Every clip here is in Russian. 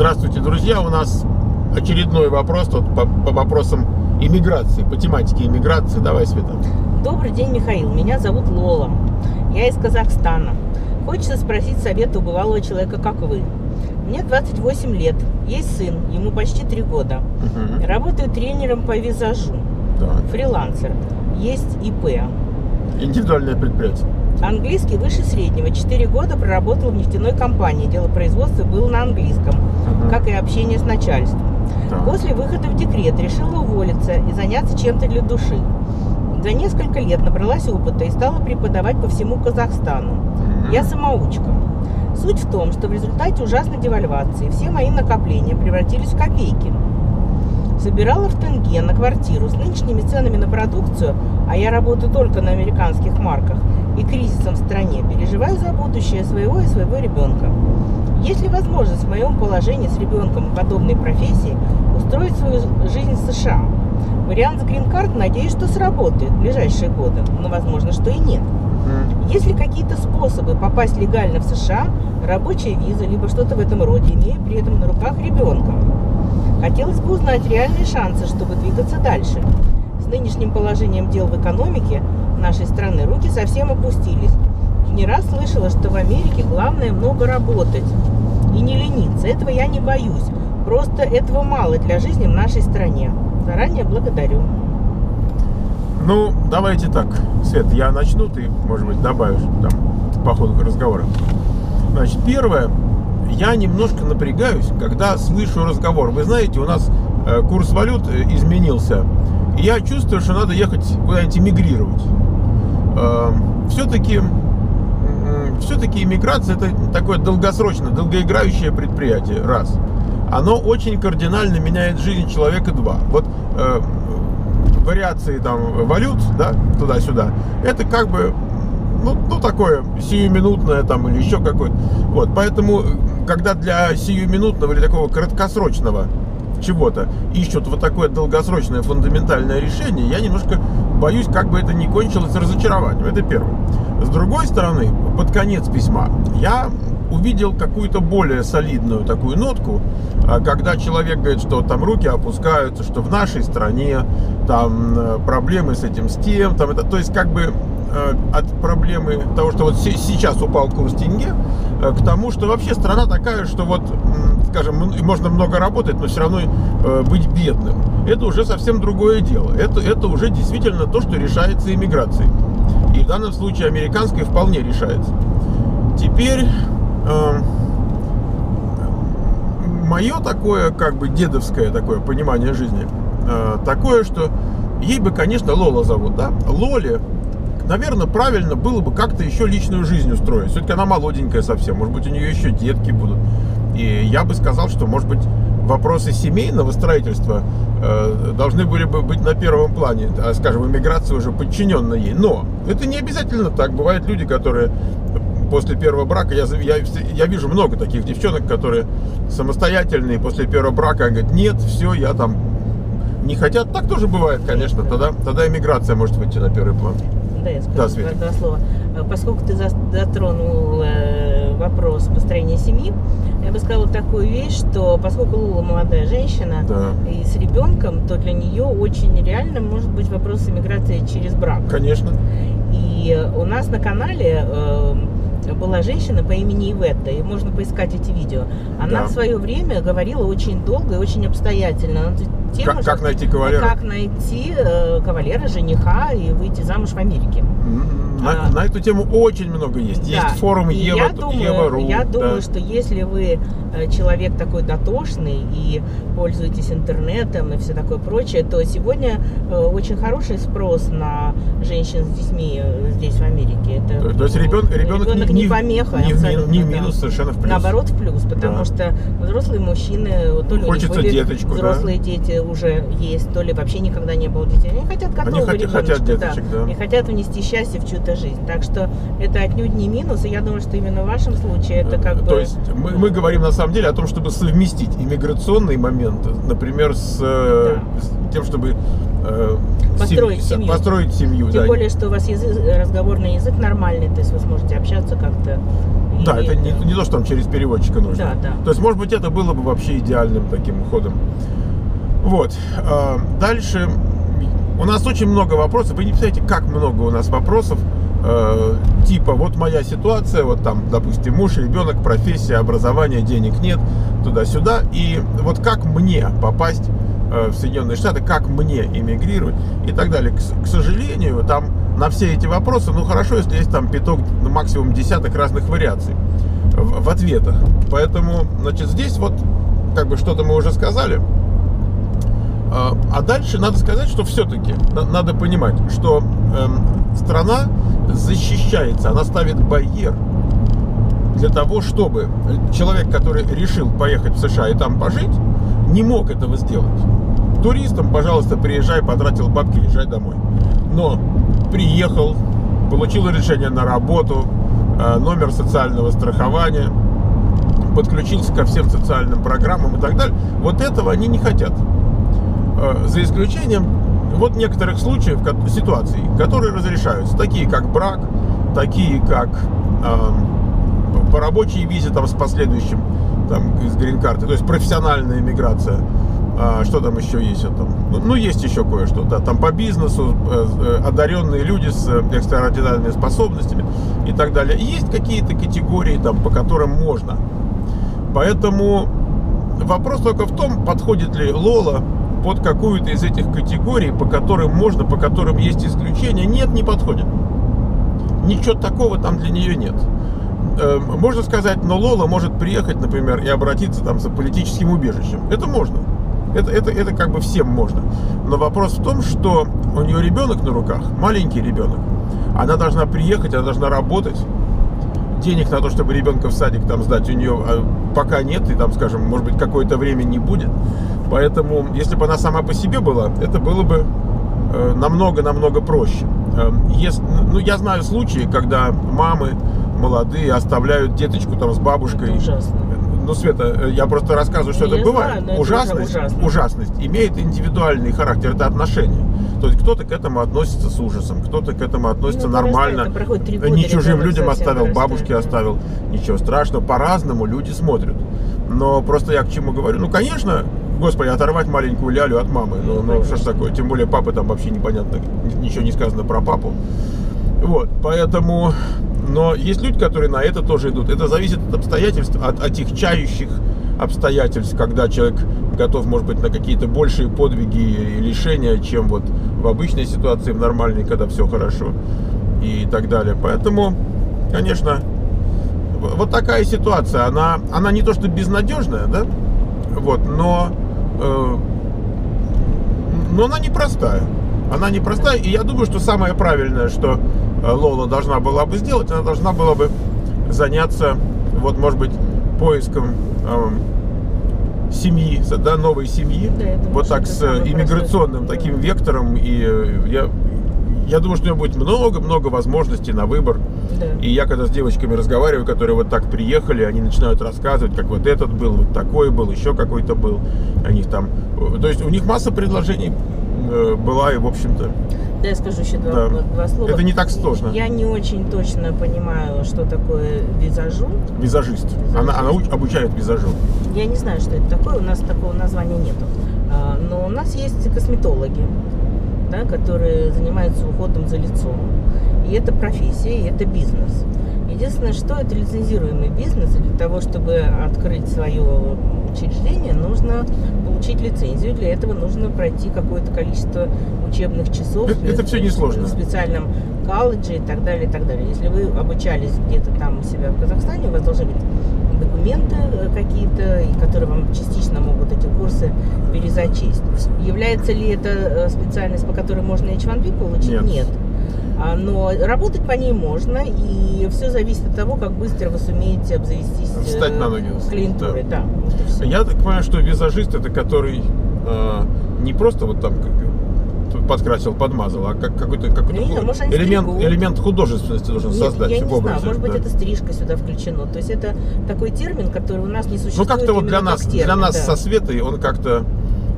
Здравствуйте, друзья! У нас очередной вопрос по вопросам иммиграции, по тематике иммиграции. Давай, Света. Добрый день, Михаил. Меня зовут Лола. Я из Казахстана. Хочется спросить совета у бывалого человека, как вы. Мне 28 лет. Есть сын, ему почти 3 года. Работаю тренером по визажу. Так. Фрилансер. Есть ИП. Индивидуальное предприятие. Английский выше среднего. 4 года проработал в нефтяной компании. Дело производства было на английском, как и общение с начальством. Так. После выхода в декрет решила уволиться и заняться чем-то для души. За несколько лет набралась опыта и стала преподавать по всему Казахстану. Я самоучка. Суть в том, что в результате ужасной девальвации все мои накопления превратились в копейки. Собирала в тенге на квартиру с нынешними ценами на продукцию, а я работаю только на американских марках, и кризисом в стране, переживаю за будущее своего и своего ребенка. Есть ли возможность в моем положении с ребенком в подобной профессии устроить свою жизнь в США? Вариант с грин-карт, надеюсь, что сработает в ближайшие годы, но возможно, что и нет. Есть ли какие-то способы попасть легально в США, рабочая виза, либо что-то в этом роде, имея при этом на руках ребенка? Хотелось бы узнать реальные шансы, чтобы двигаться дальше. С нынешним положением дел в экономике нашей страны руки совсем опустились. И не раз слышала, что в Америке главное много работать и не лениться. Этого я не боюсь. Просто этого мало для жизни в нашей стране. Заранее благодарю. Ну, давайте так, Свет, я начну, ты, может быть, добавишь там по ходу разговора. Значит, первое, я немножко напрягаюсь, когда слышу разговор. Вы знаете, у нас курс валют изменился, и я чувствую, что надо ехать куда-нибудь эмигрировать. Все-таки иммиграция — это такое долгосрочное, долгоиграющее предприятие, раз. Оно очень кардинально меняет жизнь человека, два. Вот вариации там валют, да, туда-сюда, это как бы, ну такое сиюминутное там или еще какое-то. Вот, поэтому, когда для сиюминутного или такого краткосрочного чего-то ищут вот такое долгосрочное фундаментальное решение, я немножко боюсь, как бы это ни кончилось разочарованием. Это первое. С другой стороны, под конец письма я увидел какую-то более солидную такую нотку, когда человек говорит, что там руки опускаются, что в нашей стране там проблемы с этим, с тем, там это, то есть как бы от проблемы того, что вот сейчас упал курс тенге, к тому, что вообще страна такая, что вот, скажем, можно много работать, но все равно быть бедным. Это уже совсем другое дело. Это уже действительно то, что решается иммиграцией. И в данном случае американской вполне решается. Теперь мое такое, как бы дедовское такое понимание жизни, такое, что ей бы, конечно, Лола зовут, да? Лоле, наверное, правильно было бы как-то еще личную жизнь устроить. Все-таки она молоденькая совсем, может быть, у нее еще детки будут. И я бы сказал, что, может быть, вопросы семейного строительства должны были бы быть на первом плане, скажем, иммиграция уже подчиненна ей. Но это не обязательно так. Бывают люди, которые после первого брака, я вижу много таких девчонок, которые самостоятельные, после первого брака говорят, нет, все, я там не хотят. Так тоже бывает, конечно. Тогда иммиграция может выйти на первый план. Да, я скажу два слова. Поскольку ты затронул вопрос построения семьи, я бы сказала такую вещь, что поскольку Лула молодая женщина, да, и с ребенком, то для нее очень реально может быть вопрос иммиграции через брак. Конечно. И у нас на канале была женщина по имени Иветта, и можно поискать эти видео. Она в свое время говорила очень долго и очень обстоятельно. Как найти кавалера? Как найти кавалера, жениха и выйти замуж в Америке. На эту тему очень много есть. Да. Есть форум Ева.ру. Я думаю, что если вы человек такой дотошный и пользуетесь интернетом и все такое прочее, то сегодня очень хороший спрос на женщин с детьми здесь, в Америке. То есть ребенок не помеха, не минус, совершенно в плюс. Наоборот, в плюс, потому что взрослые мужчины, то ли хочется у них были деточку, взрослые дети уже есть, то ли вообще никогда не было детей. Они хотят готового ребеночка, хотят деточек, да. И хотят внести счастье в чью-то жизнь. Так что это отнюдь не минус, и я думаю, что именно в вашем случае это как бы... То есть мы говорим на самом деле о том, чтобы совместить иммиграционный момент, например, с тем, чтобы построить семью. Построить семью, Тем да. более, что у вас разговорный язык нормальный, то есть вы сможете общаться как-то. Да, это не то, что там через переводчика нужно. Да, да. То есть, может быть, это было бы вообще идеальным таким ходом. Вот. Дальше. У нас очень много вопросов. Вы не представляете, как много у нас вопросов. Типа, вот моя ситуация, вот там, допустим, муж, ребенок, профессия, образование, денег нет, туда-сюда. И вот как мне попасть в Соединенные Штаты, как мне эмигрировать и так далее. К сожалению, там на все эти вопросы, ну хорошо, если есть там пяток, ну, максимум десяток разных вариаций в ответах. Поэтому, значит, здесь вот как бы что-то мы уже сказали. А дальше надо сказать, что все-таки надо понимать, что страна защищается, она ставит барьер для того, чтобы человек, который решил поехать в США и там пожить, не мог этого сделать. Туристам, пожалуйста, приезжай, потратил бабки, езжай домой. Но приехал, получил решение на работу, номер социального страхования, подключился ко всем социальным программам и так далее. Вот этого они не хотят. За исключением вот некоторых случаев, ситуаций, которые разрешаются. Такие как брак, такие как по рабочей визе там, с последующим там, из грин-карты, то есть профессиональная миграция. Что там еще есть? Там? Ну, есть еще кое-что. Да, там по бизнесу, одаренные люди с экстраординарными способностями и так далее. И есть какие-то категории, там, по которым можно. Поэтому вопрос только в том, подходит ли Лола под какую-то из этих категорий, по которым можно, по которым есть исключения. Нет, не подходит. Ничего такого там для нее нет. Можно сказать, но Лола может приехать, например, и обратиться там за политическим убежищем. Это можно. Это как бы всем можно. Но вопрос в том, что у нее ребенок на руках, маленький ребенок. Она должна приехать, она должна работать. Денег на то, чтобы ребенка в садик там сдать, у нее пока нет. И там, скажем, может быть, какое-то время не будет. Поэтому, если бы она сама по себе была, это было бы намного проще. Ну, я знаю случаи, когда мамы молодые оставляют деточку там с бабушкой. Это ужасно. Ну, Света, я просто рассказываю, что я это бывает. Знаю, Ужасность имеет индивидуальный характер, это отношения. То есть кто-то к этому относится с ужасом, кто-то к этому относится нормально. Не чужим людям оставил, бабушке оставил. Ничего страшного, по-разному люди смотрят. Но просто я к чему говорю, ну, конечно, господи, оторвать маленькую лялю от мамы, ну что ж такое, тем более папы там вообще непонятно, ничего не сказано про папу. Вот, поэтому, но есть люди, которые на это тоже идут. Это зависит от обстоятельств, от отягчающих обстоятельств, когда человек готов, может быть, на какие-то большие подвиги и лишения, чем вот в обычной ситуации, в нормальной, когда все хорошо и так далее. Поэтому, конечно, вот такая ситуация, она не то что безнадежная, да, вот, но она непростая. Она непростая, и я думаю, что самое правильное, что Лола должна была бы сделать, она должна была бы заняться, вот, может быть, поиском семьи, да, новой семьи, да, вот так с иммиграционным таким вектором, и я думаю, что у нее будет много возможностей на выбор. Да. И я когда с девочками разговариваю, которые вот так приехали, они начинают рассказывать, как вот этот был, вот такой был, еще какой-то был. Они там, то есть у них масса предложений была, и в общем-то. Да, я скажу еще два слова. Это не так сложно. Я не очень точно понимаю, что такое визажу. Визажист. Она обучает визажу. Я не знаю, что это такое, у нас такого названия нету. Но у нас есть косметологи, да, которые занимаются уходом за лицом. И это профессия, и это бизнес. Единственное, что это лицензируемый бизнес, и для того, чтобы открыть свое учреждение, нужно получить лицензию. Для этого нужно пройти какое-то количество учебных часов. Это все несложно. В специальном колледже и так далее, и так далее. Если вы обучались где-то там у себя в Казахстане, у вас должны быть документы какие-то, которые вам частично могут эти курсы перезачесть. Является ли это специальность, по которой можно H1B получить? Нет. Но работать по ней можно, и все зависит от того, как быстро вы сумеете обзавестись встать на ноги. Клиентурой. Да. Вот я так понимаю, что визажист это который не просто вот там подкрасил, подмазал, а какой-то элемент художественности должен создать я не в образе. Знаю, может быть, это стрижка сюда включено. То есть это такой термин, который у нас не существует. Ну как-то вот для нас да. со Светой он как-то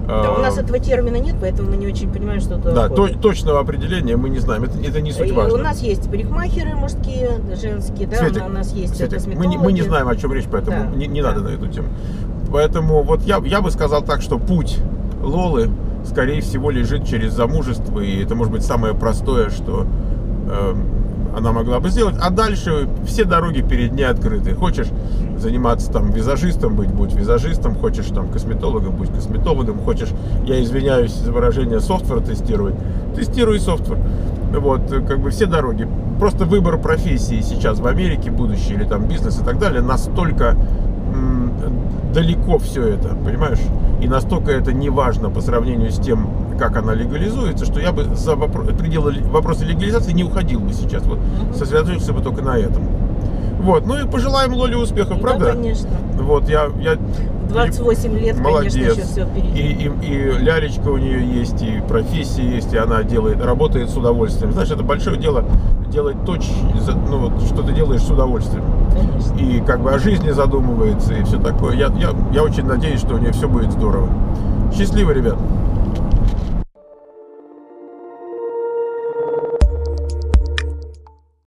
Да, у нас этого термина нет, поэтому мы не очень понимаем, что это Да, такое. точного определения мы не знаем, это не суть важно. У нас есть парикмахеры мужские, женские, да, Светик, у нас есть Светик, косметологи. мы не знаем, о чем речь, поэтому Да, не надо на эту тему. Поэтому вот я бы сказал так, что путь Лолы, скорее всего, лежит через замужество, и это может быть самое простое, что она могла бы сделать. А дальше все дороги перед ней открыты. Хочешь заниматься там визажистом быть, будь визажистом. Хочешь там косметологом, будь косметологом. Хочешь, я извиняюсь за выражение, софтвер тестировать, тестируй софтвер. Вот, как бы все дороги. Просто выбор профессии сейчас в Америке, будущее, или там бизнес и так далее, настолько далеко все это, понимаешь? И настолько это не важно по сравнению с тем, как она легализуется, что я бы за пределы вопроса легализации не уходил бы сейчас. Вот, сосредоточился бы только на этом. Вот, ну и пожелаем Лоле успехов, правда? Да, конечно. Вот, я 28 лет, молодец. конечно, еще все впереди. И лялечка у нее есть, и профессия есть, и она работает с удовольствием. Знаешь, это большое дело делать то, ну, вот, что ты делаешь с удовольствием. Конечно. И как бы о жизни задумывается, и все такое. Я очень надеюсь, что у нее все будет здорово. Счастливо, ребят!